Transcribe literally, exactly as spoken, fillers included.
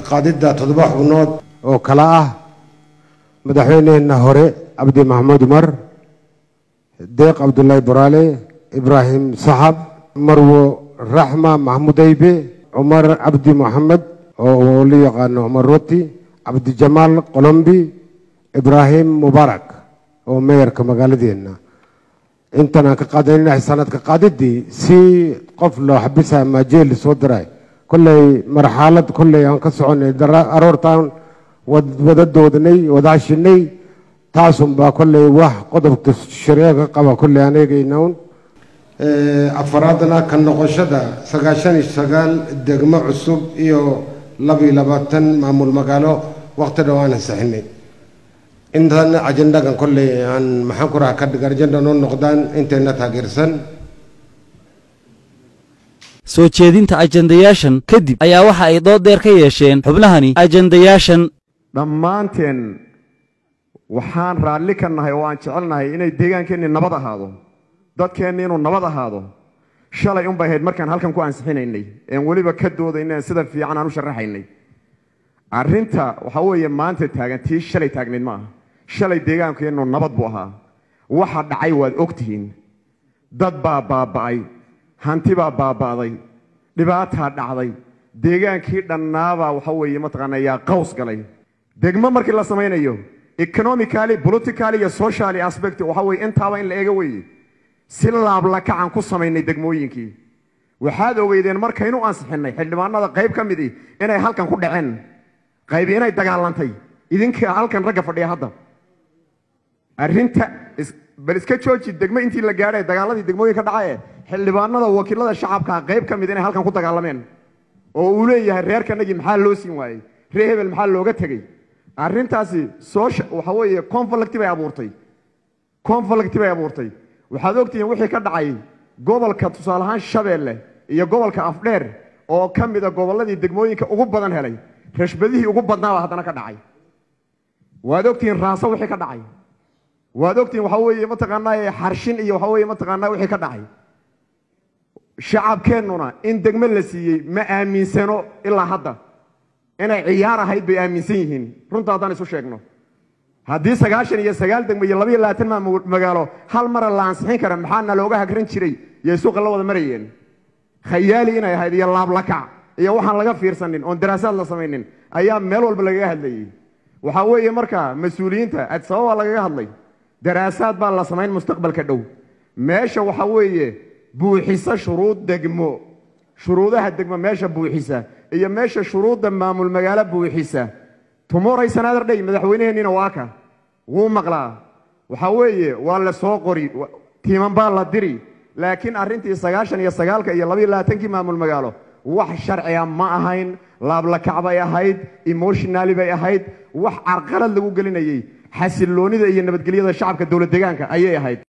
كقادة تضبح ونود وكلاء مدحوين النهوري عبد محمود مر ديق عبد الله برالي إبراهيم صحب مرو رحمة محمود أيبي عمر عبد محمد ولي قانو عمر روتي عبد جمال قلمبي إبراهيم مبارك ومير كما قال دينا انتنا كقادرين حسانات كقادة دي سي قفلو حبسها مجيل صدراي كل مرحلة كل ينقصون أرورتان وددودني وداشني تاسم با كل واح قدر الشريعة قبا كل يعني جينون أفرادنا كنقشدا سجاشني سجال الدجمع الصب إيو لبي لباتن معمول مقالو وقت دوانا سحني إنتنا أجندة كان كل عن محكورة كد أجندة نون نقدان إنترنت هاجرسن soo jeedinta ajendayaashan kadib ayaa waxa ay dood dheer ka yeesheen xubnahani ajendayaashan dhammaanteen waxaan raalli ka nahay oo aan jecelnahay inay deegaankeena nabad ahaado dadkeena inuu nabad ahaado shalay un bay ahayd markaan halkan ku ansixinaynay ee waliba ka doodaynay sida fiican aan u sharaxaynay arrinta waxa weeye maanta taagan tii shalay taagnayd ma aha shalay deegaankeena nabad buu ahaa waxa dhacay waad ogtihiin dad baa baaba'ay hanti baa baabaaday dhibaataa dhacday deegaankii dhannaaba waxa weeye mataqaanaa yaa qaws galay degmo markii la samaynayo economically politically iyo socially aspect waxa weeye intaaba in la eego weeye si laab la kacan ku samaynay degmooyinkii waxaad ogeydeen markaynu ansixinay xildhibaanada qayb ka mid ah inay halkan ku dhaceen qayb inay dagaalantay idinka halkan ragga fadhiya hadda arrinta bal iska jooji degmo intii la gaaray dagaaladii degmooyinka dhacay xildhibaanada wakiilada shacabka qayb ka mid inay halkan ku dagaalameen oo uu leeyahay reerkanagi maxaa loo siin waayay reer hebel maxaa looga tagay arrintaasi soo waxa weeye conflict bay abuurtay conflict bay abuurtay waxaad ogtihiin wixii ka dhacay gobolka tusaale ahaan Shabeelle iyo gobolka Afdheer oo ka mid ah goboladii degmooyinka ugu badan helay rashbadihii ugu badnaa hadana ka dhacay waad ogtihiin raaso wixii ka dhacay waad ogtihiin waxa weeye mataqaanaa xarshin iyo waxa weeye mataqaanaa wixii ka dhacay shacabkeenuna in degmo la siiyay ma aaminsano ilaa hadda inay ciyaar ahayd bay aaminsan yihiin runta haddaan isu sheegno haddii sagaashan iyo sagaal degmo iyo laba iyo labaatan magaalo hal mar la ansixin kara maxaana looga hagran jiray iyo suuqa la wada marayeen khayaali inay ahayd iyo laab la kac iyo waxaan laga fiirsanin oo daraasaad la samaynin ayaa meel walba laga hadlayay waxa weeye marka mas'uuliyiinta Addis Ababa laga hadlay daraasaad baa la samayn mustaqbalka dhow meesha waxa weeye buuxisa shuruud degmo shuruudaha degmo meesha buuxisa iyo meesha shuruudda maamul magaalo buuxisa tomorrow sanadar dhay madaxweynaheena waa ka wuu maqlaa waxa weeye waa la soo qori tiiman baa la diri laakiin arrintii sagaashan iyo sagaalka iyo laba iyo labaatan kii maamul magaalo wax sharci ah ma ahayn laab la kacbay ahayd emotionally bay ahayd wax carqalad lagu gelinayay xasiloonida iyo nabadgelyada shacabka dawlad deegaanka ayay ahayd